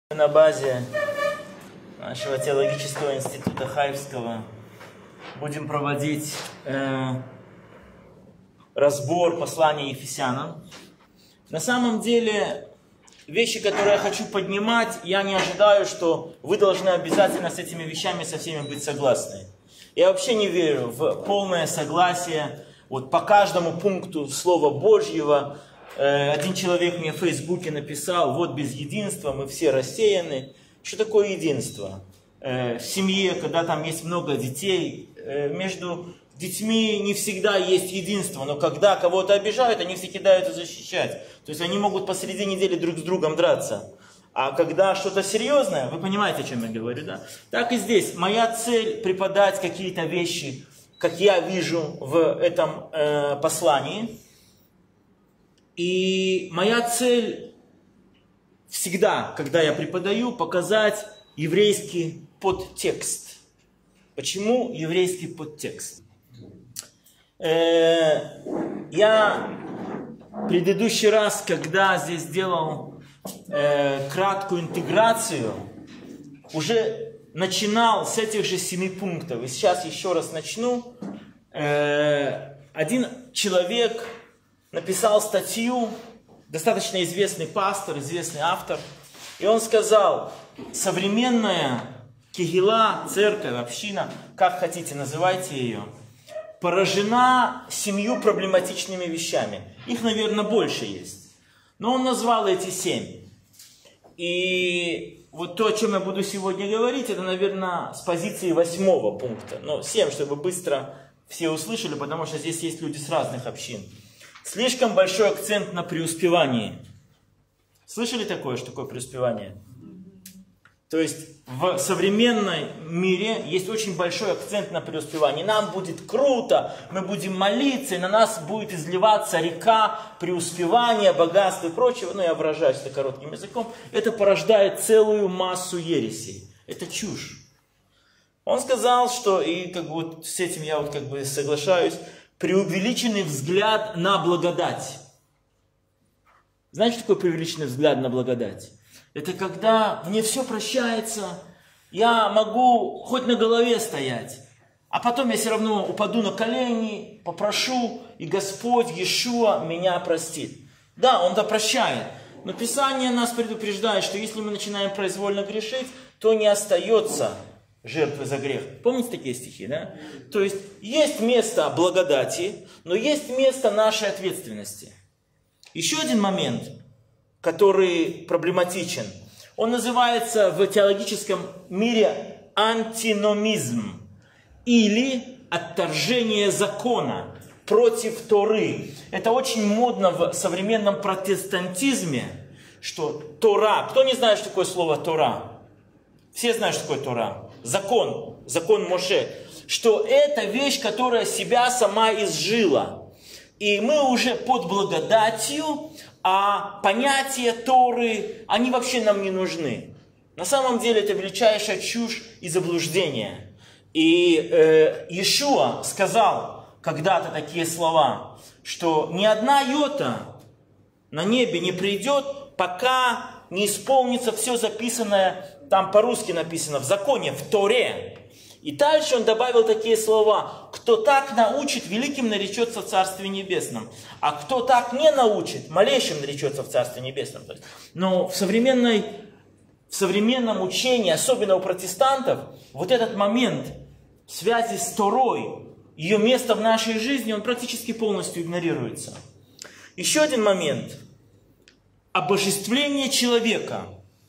На базе нашего теологического института Хаевского будем проводить разбор послания Ефесянам. На самом деле, вещи, которые я хочу поднимать, я не ожидаю, что вы должны обязательно с этими вещами со всеми быть согласны. Я вообще не верю в полное согласие вот по каждому пункту Слова Божьего. Один человек мне в Фейсбуке написал: вот без единства мы все рассеяны. Что такое единство? В семье, когда там есть много детей, между детьми не всегда есть единство, но когда кого-то обижают, они все кидаются защищать. То есть они могут посреди недели друг с другом драться. А когда что-то серьезное, вы понимаете, о чем я говорю, да? Так и здесь. Моя цель преподать какие-то вещи, как я вижу в этом послании. И моя цель всегда, когда я преподаю, показать еврейский подтекст. Почему еврейский подтекст? Я в предыдущий раз, когда здесь делал краткую интеграцию, уже начинал с этих же 7 пунктов. И сейчас еще раз начну. Один человек написал статью, достаточно известный пастор, известный автор, и он сказал: современная кегила, церковь, община, как хотите называйте ее, поражена 7 проблематичными вещами. Их, наверное, больше есть. Но он назвал эти 7. И вот то, о чем я буду сегодня говорить, это, наверное, с позиции 8 пункта. Но 7, чтобы быстро все услышали, потому что здесь есть люди с разных общин. Слишком большой акцент на преуспевании. Слышали такое, что такое преуспевание? То есть в современном мире есть очень большой акцент на преуспевании. Нам будет круто, мы будем молиться, и на нас будет изливаться река преуспевания, богатства и прочего. Ну, я выражаюсь это коротким языком. Это порождает целую массу ересей. Это чушь. Он сказал, что, и как бы вот с этим я вот как бы соглашаюсь, преувеличенный взгляд на благодать. Знаете, что такое преувеличенный взгляд на благодать? Это когда мне все прощается, я могу хоть на голове стоять, а потом я все равно упаду на колени, попрошу, и Господь Иешуа меня простит. Да, Он-то прощает, но Писание нас предупреждает, что если мы начинаем произвольно грешить, то не остается жертвы за грех. Помните такие стихи, да? То есть место благодати, но есть место нашей ответственности. Еще один момент, который проблематичен, он называется в теологическом мире антиномизм, или отторжение закона против Торы. Это очень модно в современном протестантизме, что Тора. Кто не знает, что такое слово Тора? Все знают, что такое Тора. Закон Моше, что это вещь, которая себя сама изжила. И мы уже под благодатью, а понятия Торы, они вообще нам не нужны. На самом деле это величайшая чушь и заблуждение. И Иешуа сказал когда-то такие слова, что ни одна йота на небе не придет, пока не исполнится все записанное, там по-русски написано, в законе, в Торе. И дальше он добавил такие слова: кто так научит, великим наречется в Царстве Небесном, а кто так не научит, малейшим наречется в Царстве Небесном. Но в современном учении, особенно у протестантов, вот этот момент связи с Торой, ее место в нашей жизни, он практически полностью игнорируется. Еще один момент. Обожествление человека.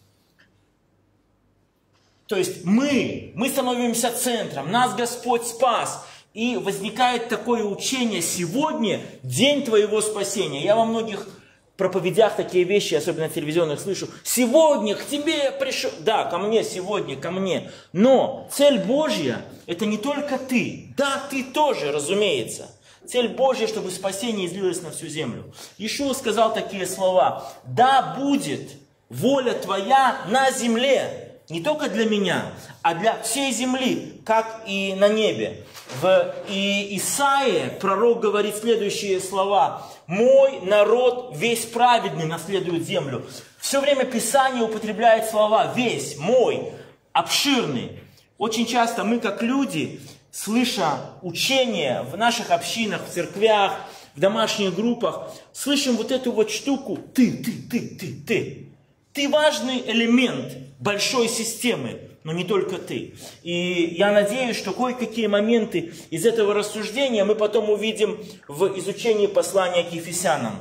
То есть мы становимся центром, нас Господь спас. И возникает такое учение: сегодня день твоего спасения. Я во многих проповедях такие вещи, особенно телевизионных, слышу: сегодня к тебе я пришел. Да, ко мне сегодня, ко мне. Но цель Божья — это не только ты. Да, ты тоже, разумеется. Цель Божья, чтобы спасение излилось на всю землю. Иешуа сказал такие слова: да будет воля твоя на земле, не только для меня, а для всей земли, как и на небе. В Исаии пророк говорит следующие слова. «Мой народ весь праведный наследует землю». Все время Писание употребляет слова «весь», «мой», «обширный». Очень часто мы, как люди, слыша учения в наших общинах, в церквях, в домашних группах, слышим вот эту вот штуку «ты». Ты важный элемент большой системы, но не только ты. И я надеюсь, что кое-какие моменты из этого рассуждения мы потом увидим в изучении послания к Ефесянам.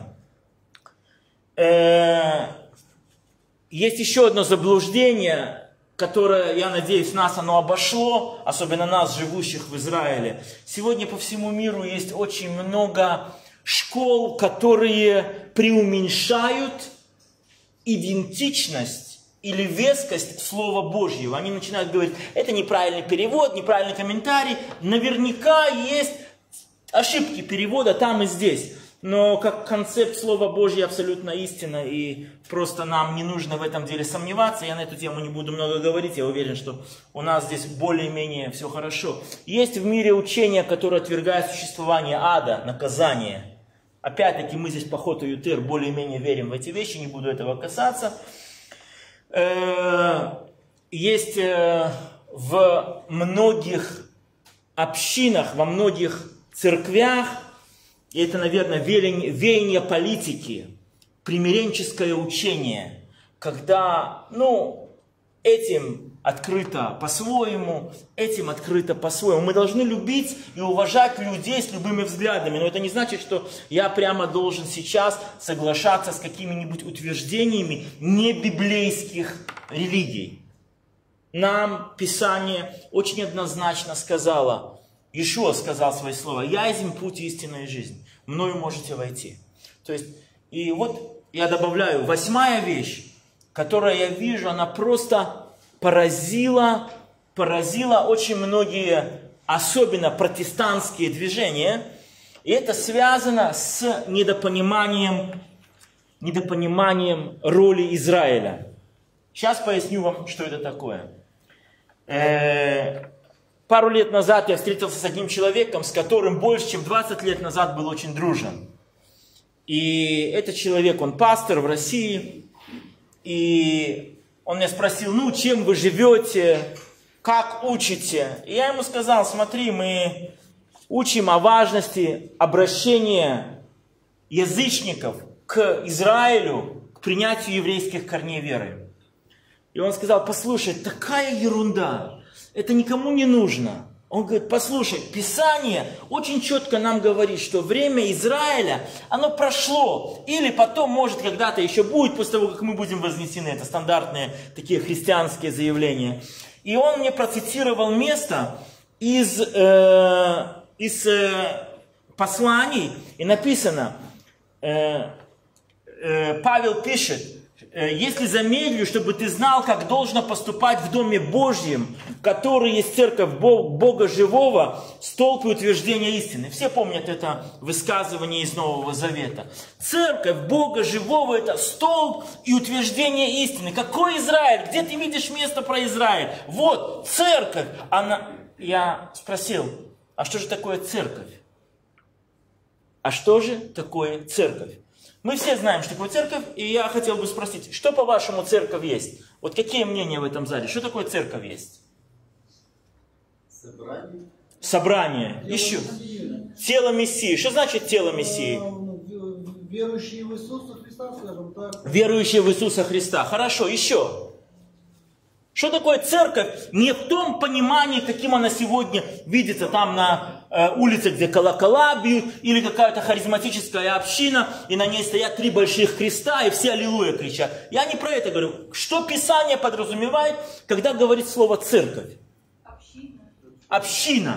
Есть еще одно заблуждение, которое, я надеюсь, нас оно обошло, особенно нас, живущих в Израиле. Сегодня по всему миру есть очень много школ, которые преуменьшают идентичность или вескость Слова Божьего. Они начинают говорить, это неправильный перевод, неправильный комментарий. Наверняка есть ошибки перевода там и здесь. Но как концепт Слова Божьего абсолютно истина, и просто нам не нужно в этом деле сомневаться. Я на эту тему не буду много говорить, я уверен, что у нас здесь более-менее все хорошо. Есть в мире учения, которые отвергают существование ада, наказания. Опять-таки мы здесь по Хоту Ютер более-менее верим в эти вещи, не буду этого касаться. Есть в многих общинах, во многих церквях, и это, наверное, веяние политики, примиренческое учение, когда, этим открыто по-своему, этим открыто по-своему. Мы должны любить и уважать людей с любыми взглядами, но это не значит, что я прямо должен сейчас соглашаться с какими-нибудь утверждениями небиблейских религий. Нам Писание очень однозначно сказало, Иешуа сказал свои слова: «Я есть путь, истина и жизнь, мною можете войти». То есть, и вот я добавляю, 8-я вещь, которую я вижу, она просто поразила очень многие, особенно протестантские движения. И это связано с недопониманием роли Израиля. Сейчас поясню вам, что это такое. Пару лет назад я встретился с одним человеком, с которым больше, чем 20 лет назад был очень дружен. И этот человек, он пастор в России. И он меня спросил, чем вы живете, как учите? И я ему сказал, смотри, мы учим о важности обращения язычников к Израилю, к принятию еврейских корней веры. И он сказал, послушай, такая ерунда. Это никому не нужно. Он говорит, послушай, Писание очень четко нам говорит, что время Израиля, оно прошло. Или потом, может, когда-то еще будет, после того, как мы будем вознесены. Это стандартные такие христианские заявления. И он мне процитировал место из посланий. И написано, Павел пишет, если замедлю, чтобы ты знал, как должно поступать в Доме Божьем, который есть церковь Бога Живого, столб и утверждение истины. Все помнят это высказывание из Нового Завета. Церковь Бога Живого – это столб и утверждение истины. Какой Израиль? Где ты видишь место про Израиль? Вот, церковь. Я спросил, а что же такое церковь? А что же такое церковь? Мы все знаем, что такое церковь, и я хотел бы спросить, что по-вашему церковь есть? Вот какие мнения в этом зале? Что такое церковь есть? Собрание. Еще. Тело Мессии. Что значит тело Мессии? Верующие в Иисуса Христа, скажем так. Верующие в Иисуса Христа. Хорошо, еще. Что такое церковь? Не в том понимании, каким она сегодня видится там на улице, где колокола бьют, или какая-то харизматическая община, и на ней стоят 3 больших креста, и все аллилуйя кричат. Я не про это говорю. Что Писание подразумевает, когда говорит слово церковь? Община. Община.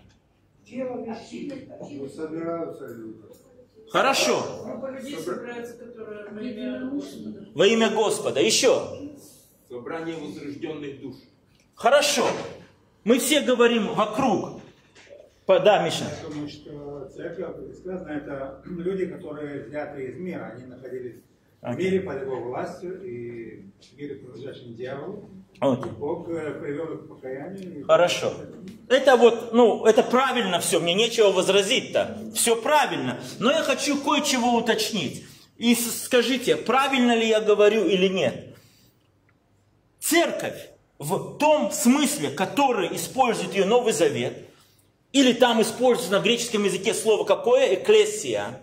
Собираются люди. Хорошо. Группа людей собирается, которые во имя Господа. Во имя Господа. Еще. Собрание возрожденных душ. Хорошо. Мы все говорим вокруг. Да, Миша. Я думаю, что церковь, сказано, это люди, которые взяты из мира, они находились В мире под его властью и в мире, принадлежащем дьяволу, Бог привел их к покаянию. Хорошо. Это вот, это правильно все, мне нечего возразить-то. Все правильно. Но я хочу кое-чего уточнить. И скажите, правильно ли я говорю или нет? Церковь в том смысле, который использует ее Новый Завет, или там используется на греческом языке слово какое? Экклесия.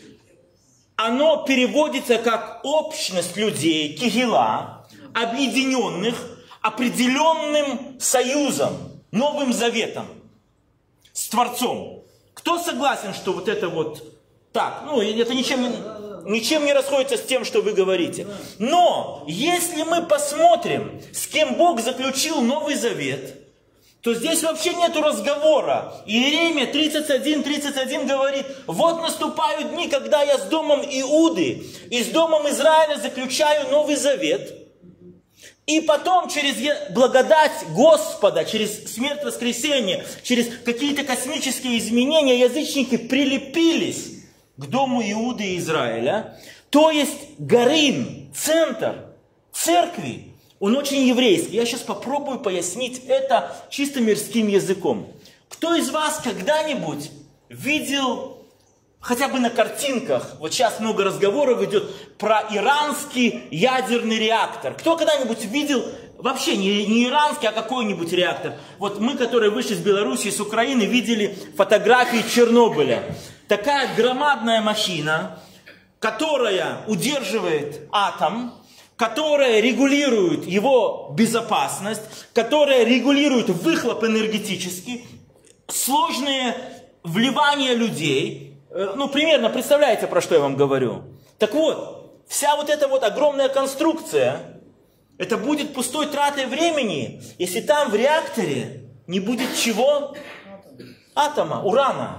Оно переводится как общность людей, кигила, объединенных определенным союзом, Новым Заветом с Творцом. Кто согласен, что вот это вот так? Это ничем не расходится с тем, что вы говорите. Но если мы посмотрим, с кем Бог заключил Новый Завет, то здесь вообще нету разговора. Иеремия 31:31 говорит: вот наступают дни, когда я с домом Иуды и с домом Израиля заключаю Новый Завет. И потом через благодать Господа, через смерть воскресения, через какие-то космические изменения язычники прилепились к дому Иуды и Израиля. То есть Гарим, центр церкви, он очень еврейский. Я сейчас попробую пояснить это чисто мирским языком. Кто из вас когда-нибудь видел, хотя бы на картинках, вот сейчас много разговоров идет про иранский ядерный реактор. Кто когда-нибудь видел вообще не иранский, а какой-нибудь реактор? Вот мы, которые вышли с Беларуси, с Украины, видели фотографии Чернобыля. Такая громадная машина, которая удерживает атом, которая регулирует его безопасность, которая регулирует выхлоп энергетический, сложные вливания людей. Примерно представляете, про что я вам говорю. Так вот, вся вот эта вот огромная конструкция, это будет пустой тратой времени, если там в реакторе не будет чего? Атома, урана.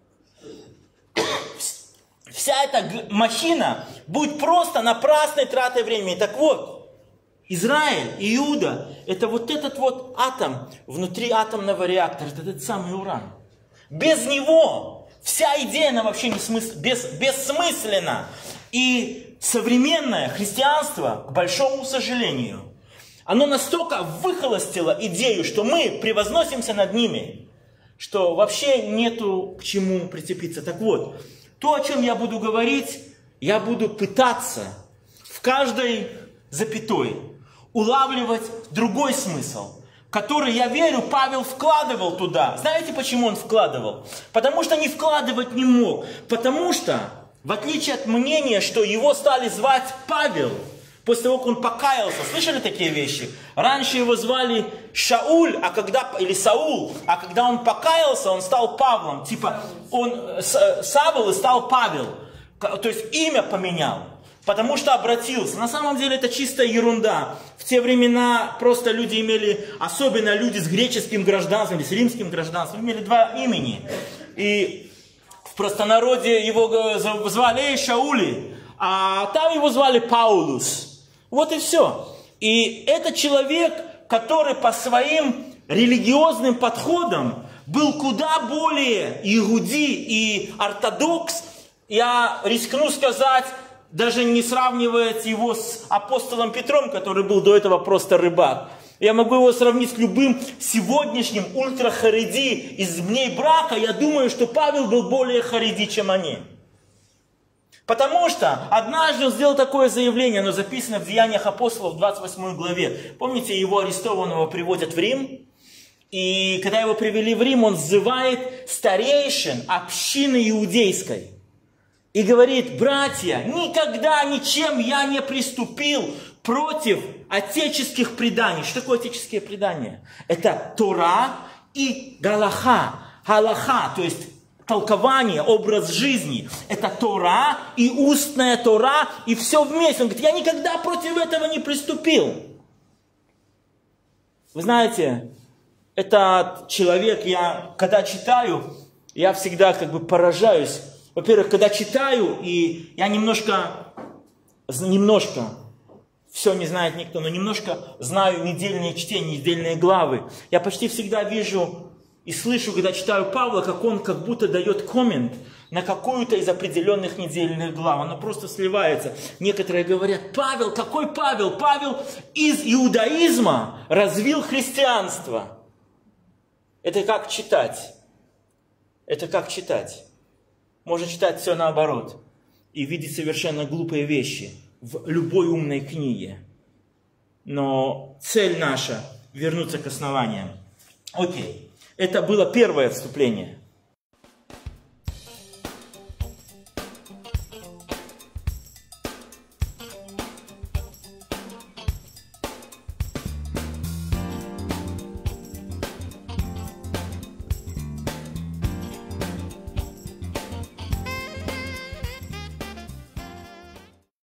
Вся эта махина будет просто напрасной тратой времени. Так вот, Израиль, Иуда, это вот этот вот атом внутри атомного реактора, это этот самый уран. Без него вся идея, она вообще бессмысленна. И современное христианство, к большому сожалению, оно настолько выхолостило идею, что мы превозносимся над ними, что вообще нету к чему прицепиться. Так вот, то, о чем я буду говорить, я буду пытаться в каждой запятой улавливать другой смысл, который, я верю, Павел вкладывал туда. Знаете, почему он вкладывал? Потому что не вкладывать не мог. Потому что, в отличие от мнения, что его стали звать Павел, после того, как он покаялся, слышали такие вещи? Раньше его звали Шауль, или Саул, а когда он покаялся, он стал Павлом. Типа, он Савл и стал Павел. То есть имя поменял, потому что обратился. На самом деле это чистая ерунда. В те времена просто люди имели, особенно люди с греческим гражданством или с римским гражданством, имели два имени. И в простонародье его звали Шаули, а там его звали Паулус. Вот и все. И это человек, который по своим религиозным подходам был куда более иуди и ортодокс. Я рискну сказать, даже не сравнивать его с апостолом Петром, который был до этого просто рыбак. Я могу его сравнить с любым сегодняшним ультрахариди из дней брака. Я думаю, что Павел был более хариди, чем они. Потому что однажды он сделал такое заявление, оно записано в Деяниях апостолов в 28 главе. Помните, его арестованного приводят в Рим? И когда его привели в Рим, он взывает старейшин общины иудейской. И говорит: братья, никогда ничем я не приступил против отеческих преданий. Что такое отеческие предания? Это Тора и Галаха. Галаха, то есть толкование, образ жизни. Это Тора и устная Тора, и все вместе. Он говорит: я никогда против этого не приступил. Вы знаете, этот человек, я когда читаю, я всегда поражаюсь. Во-первых, когда читаю, и я немножко, все не знает никто, но немножко знаю недельные чтения, недельные главы. Я почти всегда вижу и слышу, когда читаю Павла, как он как будто дает коммент на какую-то из определенных недельных глав. Оно просто сливается. Некоторые говорят, Павел, какой Павел? Павел из иудаизма развил христианство. Это как читать? Это как читать? Можно читать все наоборот. И видеть совершенно глупые вещи в любой умной книге. Но цель наша – вернуться к основаниям. Окей. Это было первое вступление.